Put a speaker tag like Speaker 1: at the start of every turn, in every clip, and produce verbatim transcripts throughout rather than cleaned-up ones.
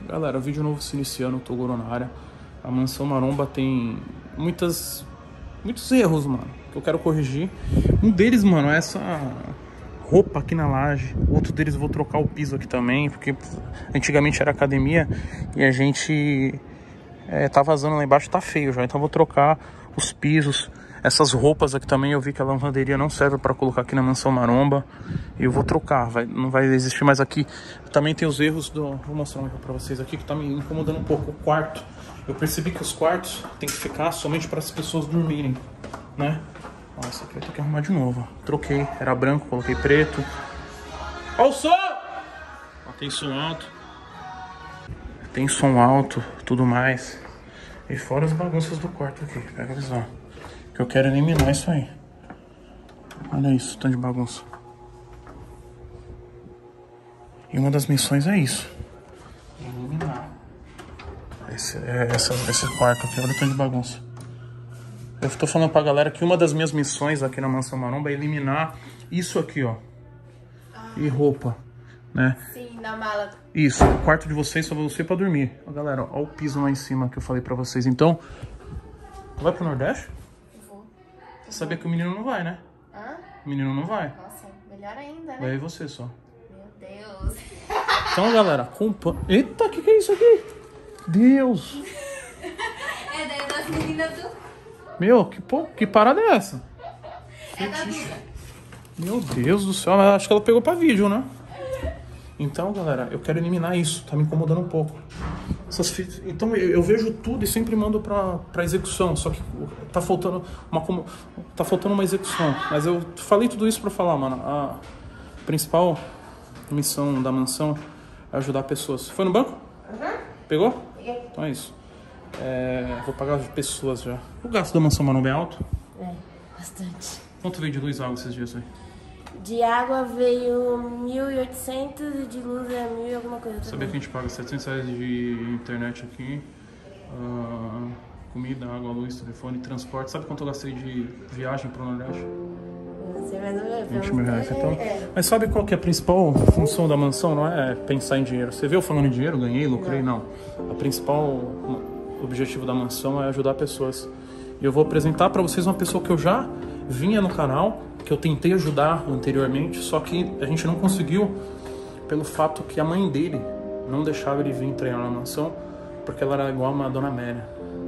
Speaker 1: Galera, vídeo novo se iniciando, Toguro na área. A Mansão Maromba tem muitas, muitos erros, mano, que eu quero corrigir. Um deles, mano, é essa roupa aqui na laje. Outro deles eu vou trocar o piso aqui também, porque antigamente era academia e a gente é, tá vazando lá embaixo, tá feio já. Então eu vou trocar os pisos. Essas roupas aqui também eu vi que a lavanderia não serve para colocar aqui na Mansão Maromba. E eu vou trocar, vai, não vai existir mais aqui. Também tem os erros do... Vou mostrar um para vocês aqui que tá me incomodando um pouco. O quarto. Eu percebi que os quartos tem que ficar somente para as pessoas dormirem, né? Ó, esse aqui eu tenho que arrumar de novo. Troquei, era branco, coloquei preto. Ó o som! Ó, tem som alto. Tem som alto, tudo mais. E fora as bagunças do quarto aqui, pega a visão. Que eu quero eliminar isso aí. Olha isso, tanto de bagunça. E uma das missões é isso. Eliminar. Esse, é, essa, esse quarto aqui, olha o tanto de bagunça. Eu tô falando pra galera que uma das minhas missões aqui na Mansão Maromba é eliminar isso aqui, ó. Ah. E roupa, né? Sim, na mala. Isso, o quarto de vocês só vai ser pra dormir. Ó, galera, ó, ó o piso lá em cima que eu falei pra vocês. Então, vai pro Nordeste? Você sabia que o menino não vai, né? Hã? O menino não vai.
Speaker 2: Nossa, melhor ainda, né?
Speaker 1: Vai você só.
Speaker 2: Meu Deus.
Speaker 1: Então, galera, compa... Eita, o que, que é isso aqui? Deus.
Speaker 2: É daí das meninas do...
Speaker 1: Meu, que, pô, que parada é essa?
Speaker 2: É da Duda.
Speaker 1: Meu Deus do céu, mas acho que ela pegou pra vídeo, né? Então, galera, eu quero eliminar isso. Tá me incomodando um pouco. Essas fitas... Então, eu, eu vejo tudo e sempre mando pra, pra execução. Só que tá faltando uma, tá faltando uma execução. Mas eu falei tudo isso pra falar, mano. A principal missão da mansão é ajudar pessoas. Foi no banco? Uhum. Pegou? Peguei. Então é isso. É, vou pagar as pessoas já. O gasto da Mansão Maromba é alto?
Speaker 2: É, bastante.
Speaker 1: Quanto veio de luz e água esses dias aí?
Speaker 2: De água veio mil e oitocentos e de luz é mil e alguma coisa.
Speaker 1: Sabia que a gente paga setecentos reais de internet aqui, uh, comida, água, luz, telefone, transporte. Sabe quanto eu gastei de viagem para o Nordeste?
Speaker 2: Você vai ver,
Speaker 1: vinte mil reais. Então,
Speaker 2: é.
Speaker 1: Mas sabe qual que é a principal função da mansão? Não é pensar em dinheiro. Você viu falando em dinheiro, ganhei, lucrei? Não. não. A principal objetivo da mansão é ajudar pessoas. E eu vou apresentar para vocês uma pessoa que eu já vinha no canal, que eu tentei ajudar anteriormente, só que a gente não conseguiu pelo fato que a mãe dele não deixava ele vir treinar na mansão, porque ela era igual a Dona Amélia.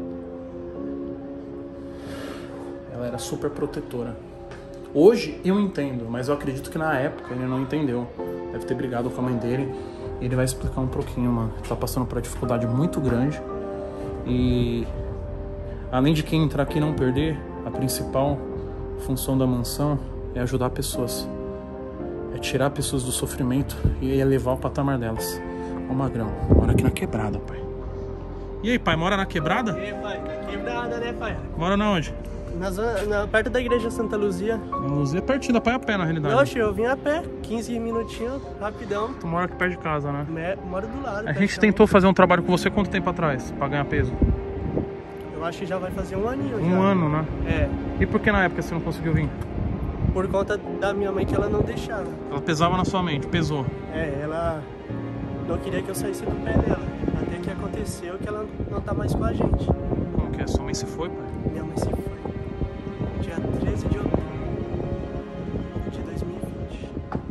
Speaker 1: Ela era super protetora. Hoje eu entendo, mas eu acredito que na época ele não entendeu. Deve ter brigado com a mãe dele. E ele vai explicar um pouquinho, mano. Ele tá passando por uma dificuldade muito grande. E além de quem entrar aqui não perder, a principal função da mansão é ajudar pessoas. É tirar pessoas do sofrimento e elevar o patamar delas. Ó o Magrão, mora aqui na quebrada, pai. E aí, pai, mora na quebrada?
Speaker 3: E aí, pai? Quebrada, né, pai?
Speaker 1: Mora na onde?
Speaker 3: Na zona, na, perto da igreja Santa Luzia.
Speaker 1: Na Luzia é pertinho, dá pra ir a pé na realidade.
Speaker 3: Oxe, eu vim a pé, quinze minutinhos, rapidão.
Speaker 1: Tu mora aqui perto de casa, né?
Speaker 3: Me, moro do lado.
Speaker 1: A gente tentou fazer um trabalho com você quanto tempo atrás, pra ganhar peso?
Speaker 3: Eu acho que já vai fazer um aninho.
Speaker 1: Um
Speaker 3: já.
Speaker 1: ano, né?
Speaker 3: É.
Speaker 1: E por que na época você não conseguiu vir?
Speaker 3: Por conta da minha mãe que ela não deixava.
Speaker 1: Ela pesava na sua mente, pesou.
Speaker 3: É, ela não queria que eu saísse do pé dela. Até que aconteceu que ela não tá mais com a gente.
Speaker 1: Como que é? Sua mãe se foi, pai?
Speaker 3: Minha mãe se foi. Dia treze de outubro de dois mil e vinte.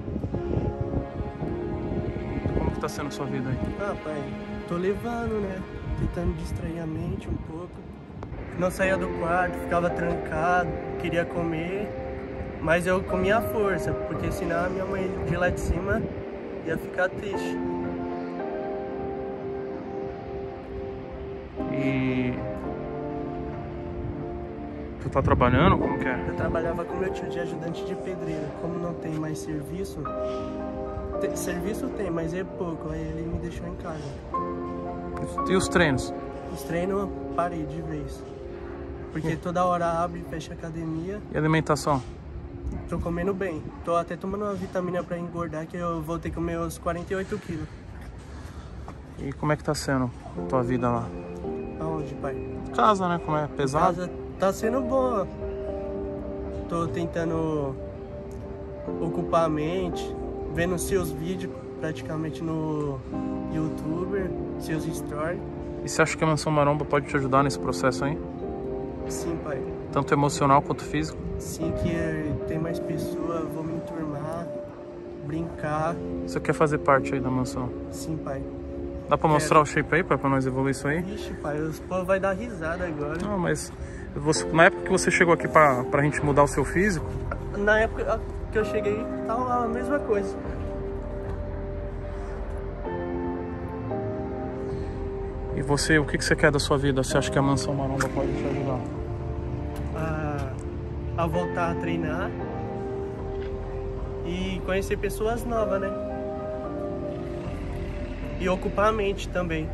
Speaker 1: Como que tá sendo a sua vida aí?
Speaker 3: Ah, pai, tô levando, né? Tentando distrair a mente um pouco. Não saía do quarto, ficava trancado, queria comer, mas eu comia à força, porque senão a minha mãe de lá de cima ia ficar triste.
Speaker 1: E... tu tá trabalhando? Como que é?
Speaker 3: Eu trabalhava com meu tio de ajudante de pedreiro. Como não tem mais serviço, te, serviço tem, mas é pouco, aí ele me deixou em casa.
Speaker 1: E os treinos?
Speaker 3: Os treinos eu parei de vez, porque toda hora abre e fecha a academia.
Speaker 1: E alimentação?
Speaker 3: Tô comendo bem, tô até tomando uma vitamina pra engordar, que eu vou ter que comer uns quarenta e oito quilos.
Speaker 1: E como é que tá sendo a tua vida lá?
Speaker 3: Aonde, pai?
Speaker 1: Casa, né? Como é? Pesado?
Speaker 3: Casa tá sendo boa. Tô tentando ocupar a mente, vendo seus vídeos praticamente no YouTube. youtuber, seus stories.
Speaker 1: E você acha que a Mansão Maromba pode te ajudar nesse processo aí?
Speaker 3: Sim, pai.
Speaker 1: Tanto emocional quanto físico?
Speaker 3: Sim, que tem mais pessoas, vou me enturmar, brincar.
Speaker 1: Você quer fazer parte aí da mansão?
Speaker 3: Sim, pai.
Speaker 1: Dá pra mostrar o shape aí, pai, pra nós evoluir isso aí?
Speaker 3: Vixe, pai, os povos vai dar risada agora.
Speaker 1: Não, mas você, na época que você chegou aqui pra, pra gente mudar o seu físico...
Speaker 3: Na época que eu cheguei, tava a mesma coisa.
Speaker 1: E você, o que, que você quer da sua vida? Você acha que a Mansão Maromba pode te ajudar?
Speaker 3: A, a voltar a treinar e conhecer pessoas novas, né? E ocupar a mente também.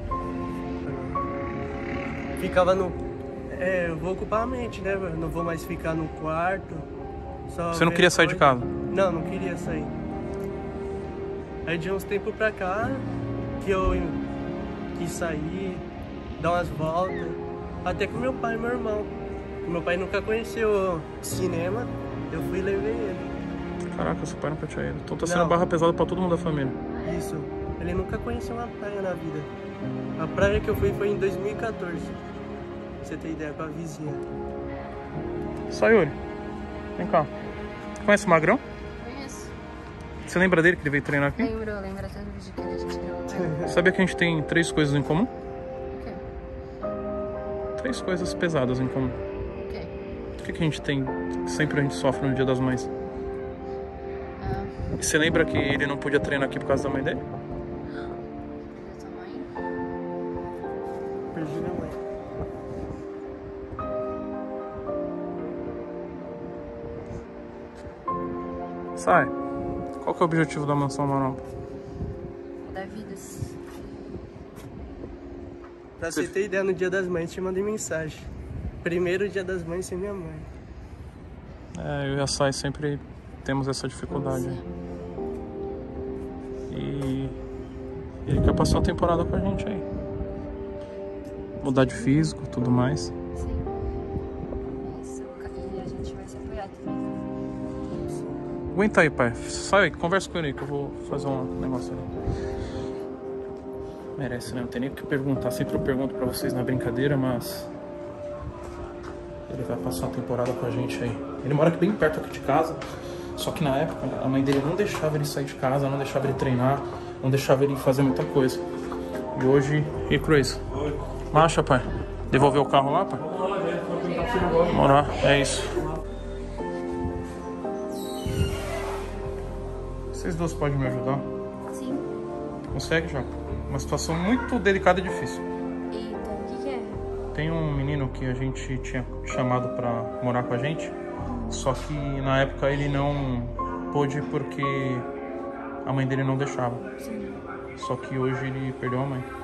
Speaker 3: Ficava no... É, eu vou ocupar a mente, né? Eu não vou mais ficar no quarto. Só
Speaker 1: Você não queria sair de casa?
Speaker 3: Não, não queria sair. Aí de uns tempos pra cá que eu quis sair, dar umas voltas. Até com meu pai e meu irmão. Meu pai nunca conheceu cinema, eu fui e levei ele.
Speaker 1: Caraca, seu pai nunca tinha ido. Então tá sendo
Speaker 3: Não.
Speaker 1: barra pesada pra todo mundo da família.
Speaker 3: Isso. Ele nunca conheceu uma praia na vida. A praia que eu fui foi em dois mil e quatorze. Pra você ter ideia, com a vizinha.
Speaker 1: Sayuri, vem cá. Conhece o Magrão?
Speaker 4: Conheço.
Speaker 1: Você lembra dele que ele veio treinar aqui?
Speaker 4: Lembro, lembro até do vídeo que a gente gravou.
Speaker 1: Sabia que a gente tem três coisas em comum?
Speaker 4: O quê?
Speaker 1: Três coisas pesadas em comum.
Speaker 4: O quê?
Speaker 1: O que, que a gente tem que sempre a gente sofre no Dia das Mães?
Speaker 4: Ah,
Speaker 1: E você lembra que ele não podia treinar aqui por causa da mãe dele?
Speaker 4: da tua mãe?
Speaker 3: Perdi minha mãe.
Speaker 1: Sai. Qual que é o objetivo da Mansão Maromba?
Speaker 4: Mudar vidas.
Speaker 3: Pra você ter ideia, no Dia das Mães te mandei mensagem. Primeiro Dia das Mães sem minha mãe.
Speaker 1: É, eu e a Sai sempre temos essa dificuldade.
Speaker 4: Sim.
Speaker 1: E ele quer passar a temporada com a gente aí. Mudar de físico, tudo mais.
Speaker 4: Sim. Isso. E a gente vai se apoiar também.
Speaker 1: Aguenta aí, pai. Sai aí, conversa com ele aí que eu vou fazer um negócio ali. Merece, né? Não tem nem o que perguntar. Sempre eu pergunto pra vocês na brincadeira, mas... ele vai passar uma temporada com a gente aí. Ele mora aqui bem perto aqui de casa. Só que na época, a mãe dele não deixava ele sair de casa, não deixava ele treinar, não deixava ele fazer muita coisa. E hoje... E Cruz? Marcha, pai. Devolver o carro lá, pai? Morar, é isso. Vocês dois podem me ajudar?
Speaker 4: Sim.
Speaker 1: Consegue, já? Uma situação muito delicada e difícil.
Speaker 4: Eita, o que que é?
Speaker 1: Tem um menino que a gente tinha chamado pra morar com a gente, só que na época ele não pôde porque a mãe dele não deixava.
Speaker 4: Sim.
Speaker 1: Só que hoje ele perdeu a mãe.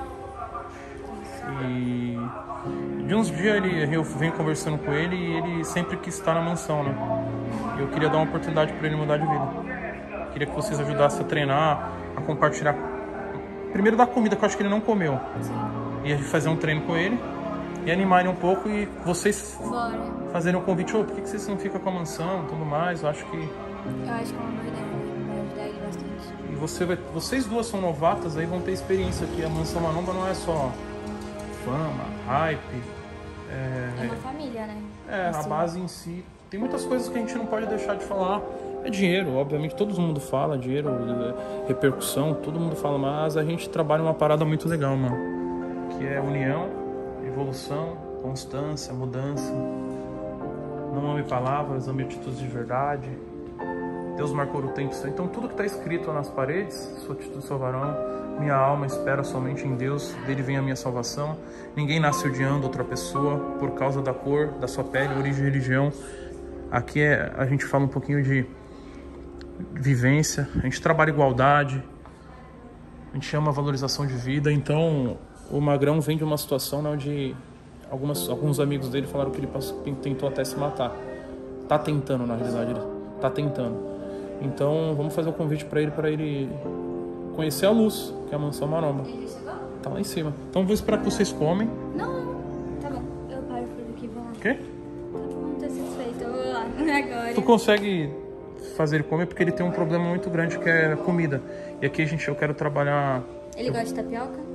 Speaker 1: E de uns dias ele, eu venho conversando com ele e ele sempre quis estar na mansão, né? E eu queria dar uma oportunidade pra ele mudar de vida. Queria que vocês ajudassem a treinar, a compartilhar. Primeiro dar comida que eu acho que ele não comeu.
Speaker 4: Sim.
Speaker 1: E a gente fazer um treino com ele e animarem um pouco e vocês
Speaker 4: Bora.
Speaker 1: fazerem um convite. Ô, por que que vocês não ficam com a mansão e tudo mais? Eu acho que...
Speaker 4: Eu acho que é uma boa ideia. Vai ajudar ele bastante.
Speaker 1: E você vai... vocês duas são novatas, aí vão ter experiência aqui. A Mansão Maromba não é só fama, hype.
Speaker 4: É
Speaker 1: É,
Speaker 4: uma família, né?
Speaker 1: é a
Speaker 4: Assim.
Speaker 1: base em si. Tem muitas coisas que a gente não pode deixar de falar. É dinheiro, obviamente, todo mundo fala, dinheiro, repercussão, todo mundo fala, mas a gente trabalha uma parada muito legal, mano. Que é união, evolução, constância, mudança. Não ame palavras, ame atitudes de verdade. Deus marcou o tempo. Então tudo que está escrito nas paredes, sua atitude, seu varão, minha alma espera somente em Deus, dele vem a minha salvação. Ninguém nasce odiando outra pessoa por causa da cor, da sua pele, origem e religião. Aqui é, a gente fala um pouquinho de vivência, a gente trabalha igualdade, a gente chama valorização de vida. Então o Magrão vem de uma situação onde algumas, alguns amigos dele falaram que ele passou, tentou até se matar. Tá tentando, na realidade, ele tá tentando. Então vamos fazer um convite para ele, para ele conhecer a luz, que é a Mansão Maromba.
Speaker 4: Ele chegou?
Speaker 1: Tá lá em cima. Então vou esperar que vocês comem.
Speaker 4: Não, não. Tá bom. Eu paro por aqui, vou lá.
Speaker 1: O quê?
Speaker 4: Tá bom, tô satisfeita. Eu vou lá agora.
Speaker 1: Tu consegue fazer ele comer porque ele tem um problema muito grande que é comida. E aqui a gente, eu quero trabalhar...
Speaker 4: Ele gosta de tapioca?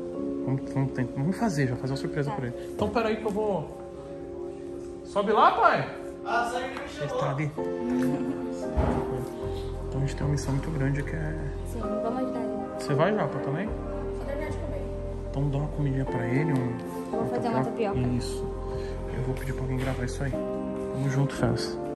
Speaker 1: Vamos, vamos, tentar, vamos fazer, já fazer uma surpresa
Speaker 4: Tá.
Speaker 1: pra ele. Então pera aí que eu vou... Sobe lá, pai!
Speaker 3: Ah, sai que me
Speaker 1: Ele tá ali. Então a gente tem uma missão muito grande que é...
Speaker 4: Sim, vamos ajudar ele.
Speaker 1: Você vai, Japa, também?
Speaker 2: Só terminar de comer.
Speaker 1: Então dá uma comidinha pra ele, um...
Speaker 4: Eu vou fazer uma tapioca.
Speaker 1: Isso. Eu vou pedir pra alguém gravar isso aí. Tamo junto, Fels.